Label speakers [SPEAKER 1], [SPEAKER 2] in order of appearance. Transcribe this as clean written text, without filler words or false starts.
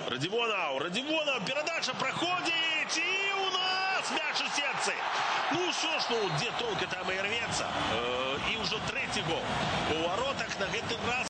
[SPEAKER 1] Радзівонаў, передача проходит, и у нас мяч у сетцы. Ну что ж, где тонко там и рвется. И уже третий гол у воротах на этот раз.